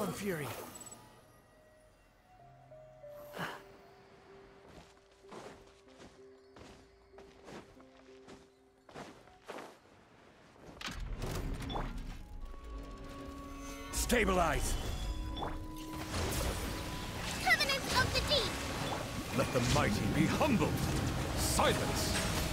Squall and Fury. Stabilize! Covenants of the Deep! Let the mighty be humbled! Silence!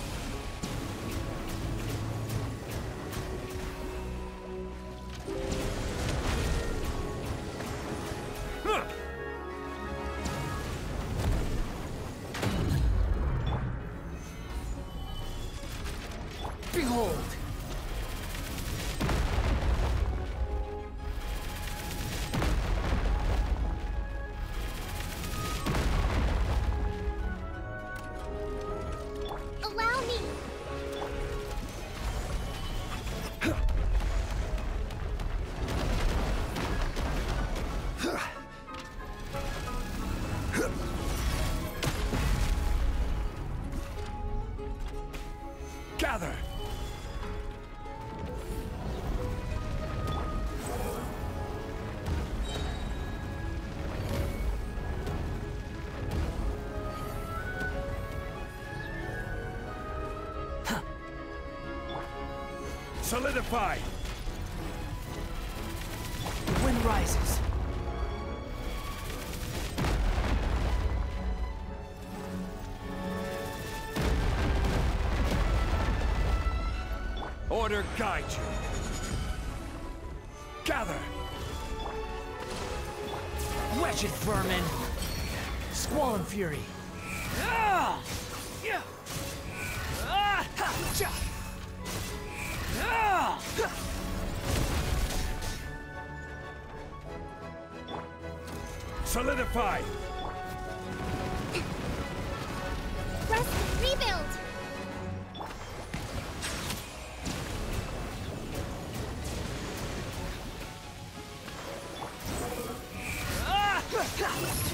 Behold! Allow me! Gather! Solidify! The wind rises. Order guide you! Gather! Wretched vermin! Squall and Fury. Ah! Yeah! Ah! Ha! Cha! Ah! Solidify! Rest, rebuild! Ah! Ha!